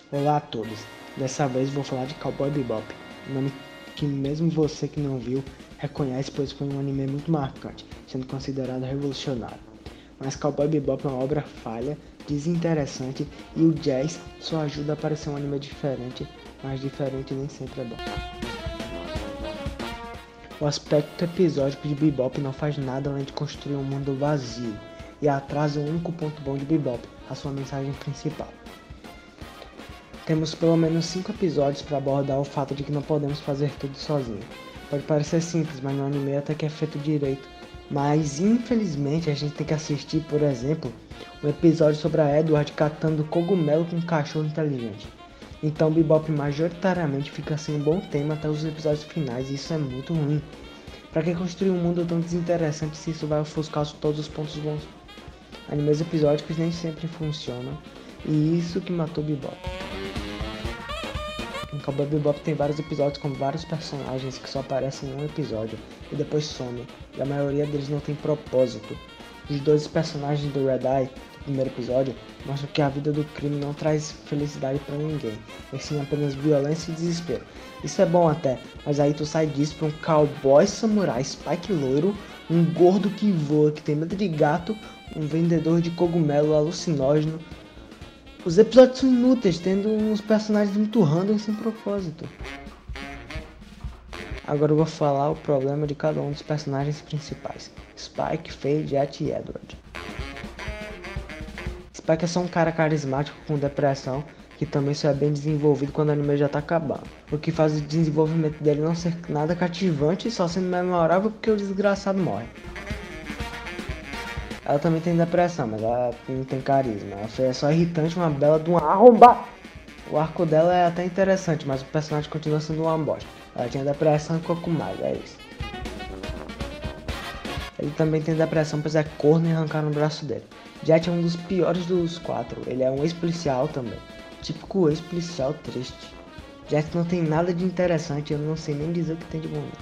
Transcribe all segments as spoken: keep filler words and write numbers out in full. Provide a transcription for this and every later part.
Olá a todos, dessa vez vou falar de Cowboy Bebop, um nome que mesmo você que não viu reconhece, pois foi um anime muito marcante, sendo considerado revolucionário. Mas Cowboy Bebop é uma obra falha, desinteressante e o jazz só ajuda a parecer um anime diferente, mas diferente nem sempre é bom. O aspecto episódico de Bebop não faz nada além de construir um mundo vazio, e atrasa o único ponto bom de Bebop, a sua mensagem principal. Temos pelo menos cinco episódios para abordar o fato de que não podemos fazer tudo sozinho. Pode parecer simples, mas no anime até que é feito direito. Mas infelizmente a gente tem que assistir, por exemplo, um episódio sobre a Edward catando cogumelo com um cachorro inteligente. Então Bebop majoritariamente fica sem um bom tema até os episódios finais e isso é muito ruim. Pra que construir um mundo tão desinteressante se isso vai ofuscar todos os pontos bons? Animes episódicos nem sempre funcionam e isso que matou Bebop. Em Cowboy Bebop tem vários episódios com vários personagens que só aparecem em um episódio e depois somem, e a maioria deles não tem propósito. Os dois personagens do Red Eye, do primeiro episódio, mostram que a vida do crime não traz felicidade pra ninguém, e sim apenas violência e desespero. Isso é bom até, mas aí tu sai disso pra um cowboy samurai Spike loiro, um gordo que voa, que tem medo de gato, um vendedor de cogumelo alucinógeno. Os episódios são inúteis, tendo uns personagens muito random e sem propósito. Agora eu vou falar o problema de cada um dos personagens principais: Spike, Faye, Jet e Edward. Spike é só um cara carismático com depressão, que também só é bem desenvolvido quando o anime já tá acabando. O que faz o desenvolvimento dele não ser nada cativante e só sendo memorável porque o desgraçado morre. Ela também tem depressão, mas ela não tem carisma. Ela é só irritante, uma bela de uma arromba. O arco dela é até interessante, mas o personagem continua sendo uma bosta. Ela tinha depressão e ficou com mais, é isso. Ele também tem depressão, pois é corno e arrancaram o braço dele. Jet é um dos piores dos quatro, ele é um ex-policial também. Típico ex-policial triste. Jet não tem nada de interessante, eu não sei nem dizer o que tem de bom.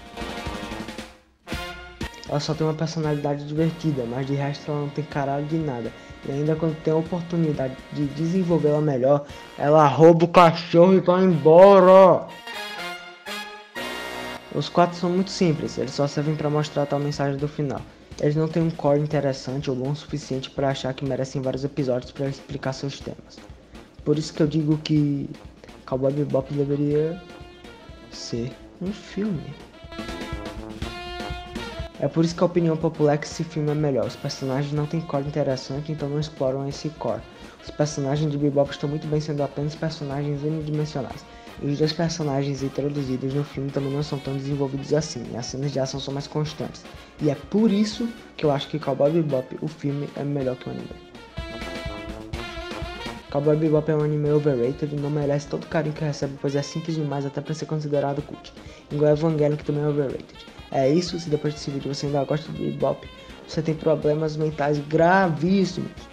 Ela só tem uma personalidade divertida, mas de resto ela não tem caralho de nada. E ainda quando tem a oportunidade de desenvolvê-la melhor, ela rouba o cachorro e vai embora. Os quatro são muito simples, eles só servem para mostrar a tal mensagem do final. Eles não têm um core interessante ou bom o suficiente para achar que merecem vários episódios para explicar seus temas. Por isso que eu digo que Cowboy Bebop deveria ser um filme. É por isso que a opinião popular é que esse filme é melhor. Os personagens não têm core interessante, então não exploram esse core. Os personagens de Bebop estão muito bem sendo apenas personagens unidimensionais. E os dois personagens introduzidos no filme também não são tão desenvolvidos assim, e as cenas de ação são mais constantes. E é por isso que eu acho que Cowboy Bebop, o filme, é melhor que o anime. Cowboy Bebop é um anime overrated e não merece todo o carinho que recebe, pois é simples demais até para ser considerado cult. Igual Evangelion, que também é overrated. É isso, se depois desse vídeo você ainda gosta de Bebop, você tem problemas mentais gravíssimos.